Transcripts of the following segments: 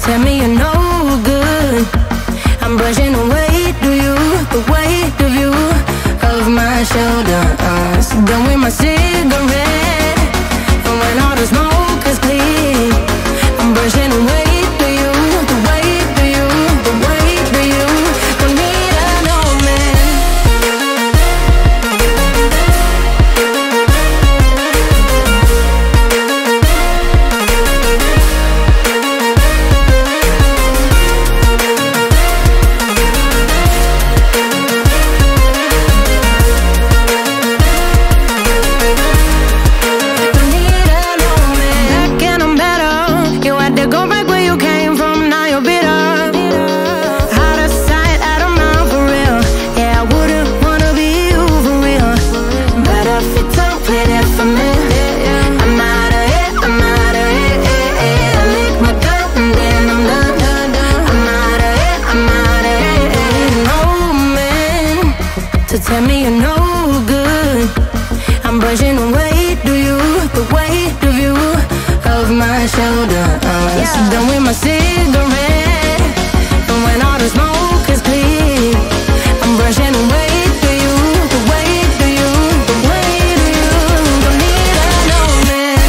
tell me you're no good. I'm brushing away to you, the weight of you, of my shoulders. Done with my cigarette, and when all the smoke is clear, I'm brushing away to you, the weight of you, the weight of you. Don't need an old man. Tell me you're no good. I'm brushing away to you, the weight of you, of my shoulders. Done with my cigarette, and when all the smoke is clear, I'm brushing away to you, the weight of you, the weight of you. Don't need an old man.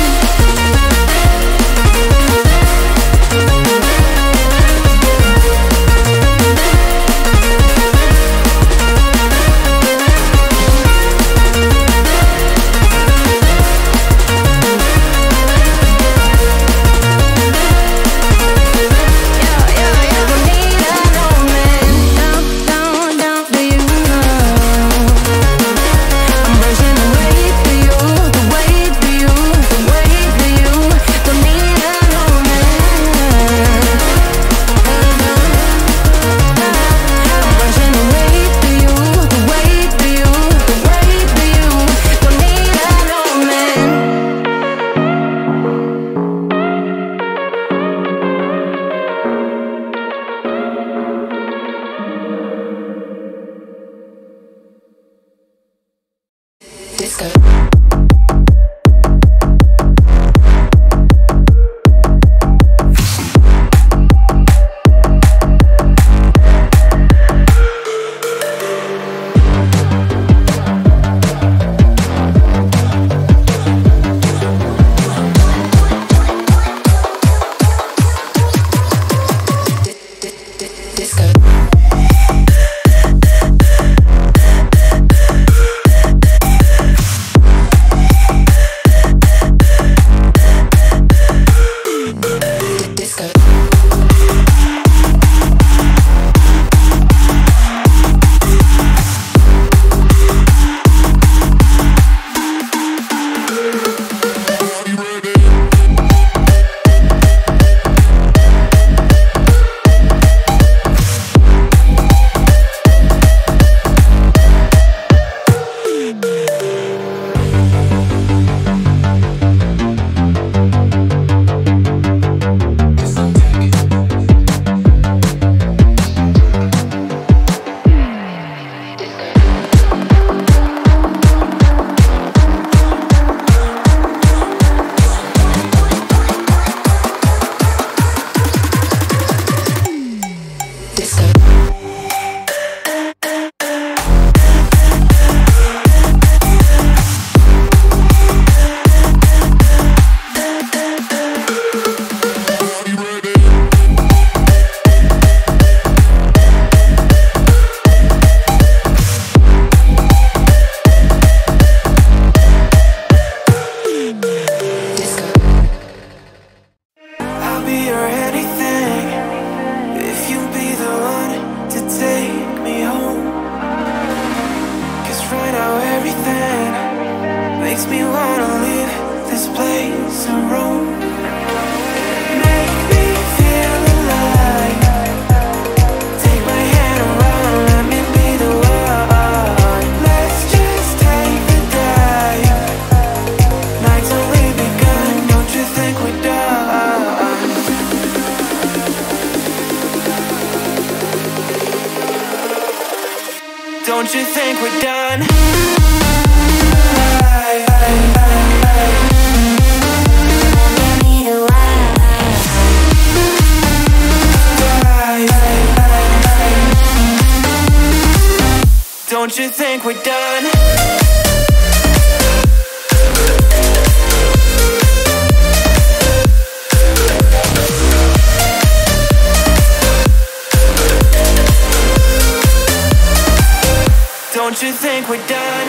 Don't you think we're done? Don't you think we're done? Don't you think we're done?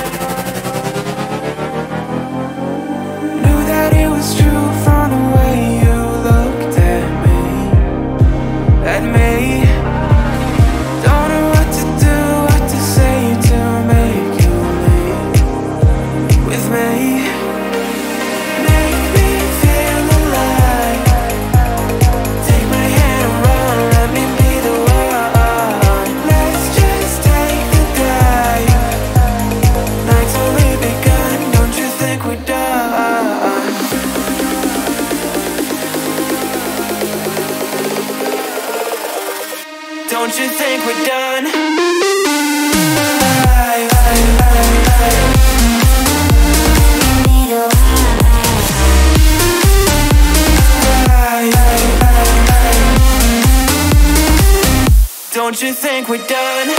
Knew that it was true from the way you looked at me. At me. Don't know what to do, what to say to make you leave with me. Make me feel alive. Take my hand and run, let me be the one. Let's just take the dive. Night's only begun, don't you think we're done? Don't you think we're done? Don't you think we're done?